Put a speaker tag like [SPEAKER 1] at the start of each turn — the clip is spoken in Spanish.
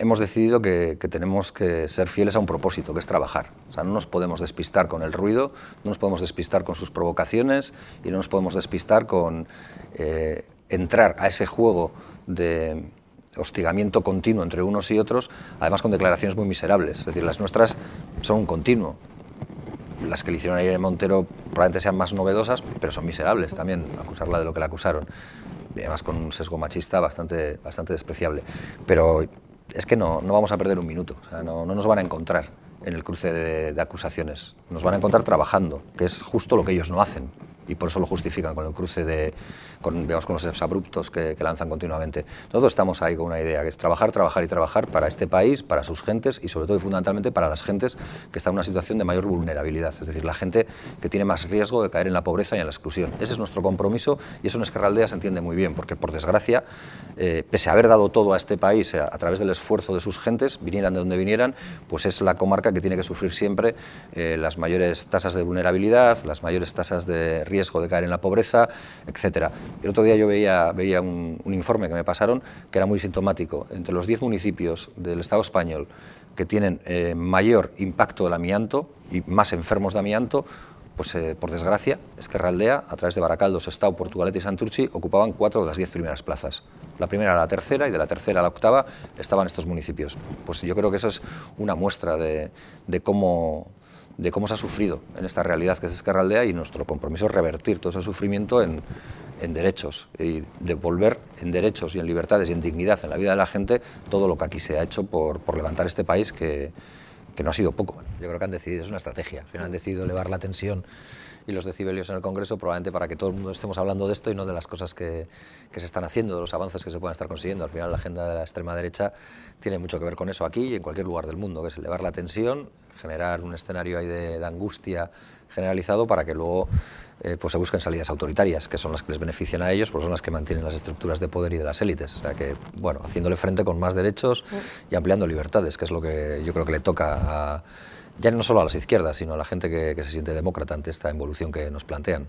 [SPEAKER 1] hemos decidido que tenemos que ser fieles a un propósito, que es trabajar. O sea, no nos podemos despistar con el ruido, no nos podemos despistar con sus provocaciones y no nos podemos despistar con entrar a ese juego de hostigamiento continuo entre unos y otros, además con declaraciones muy miserables. Es decir, las nuestras son un continuo. Las que le hicieron a Irene Montero probablemente sean más novedosas, pero son miserables también, acusarla de lo que la acusaron. Y además con un sesgo machista bastante despreciable. Pero es que no vamos a perder un minuto, o sea, no nos van a encontrar en el cruce de acusaciones, nos van a encontrar trabajando, que es justo lo que ellos no hacen. Y por eso lo justifican con el cruce con los exabruptos que lanzan continuamente. Nosotros estamos ahí con una idea, que es trabajar, trabajar y trabajar para este país, para sus gentes y sobre todo y fundamentalmente para las gentes que están en una situación de mayor vulnerabilidad, es decir, la gente que tiene más riesgo de caer en la pobreza y en la exclusión. Ese es nuestro compromiso y eso en Ezkerraldea se entiende muy bien, porque por desgracia, pese a haber dado todo a este país a través del esfuerzo de sus gentes, vinieran de donde vinieran, pues es la comarca que tiene que sufrir siempre las mayores tasas de vulnerabilidad, las mayores tasas de riesgo de caer en la pobreza, etcétera. El otro día yo veía un informe que me pasaron que era muy sintomático. Entre los 10 municipios del Estado español que tienen mayor impacto del amianto y más enfermos de amianto, pues por desgracia, Ezkerraldea, a través de Baracaldo, Sestao, Portugalete y Santurtzi, ocupaban 4 de las 10 primeras plazas. La primera a la tercera y de la tercera a la octava estaban estos municipios. Pues yo creo que eso es una muestra de cómo se ha sufrido en esta realidad que es Ezkerraldea, y nuestro compromiso es revertir todo ese sufrimiento en derechos y devolver en derechos y en libertades y en dignidad en la vida de la gente todo lo que aquí se ha hecho por levantar este país que no ha sido poco. Yo creo que han decidido, es una estrategia, al final han decidido elevar la tensión y los decibelios en el Congreso probablemente para que todo el mundo estemos hablando de esto y no de las cosas que se están haciendo, de los avances que se pueden estar consiguiendo. Al final la agenda de la extrema derecha tiene mucho que ver con eso aquí y en cualquier lugar del mundo, que es elevar la tensión, generar un escenario ahí de angustia generalizado para que luego pues se busquen salidas autoritarias, que son las que les benefician a ellos, pues son las que mantienen las estructuras de poder y de las élites. O sea que, bueno, haciéndole frente con más derechos y ampliando libertades, que es lo que yo creo que le toca ya no solo a las izquierdas, sino a la gente que se siente demócrata ante esta involución que nos plantean.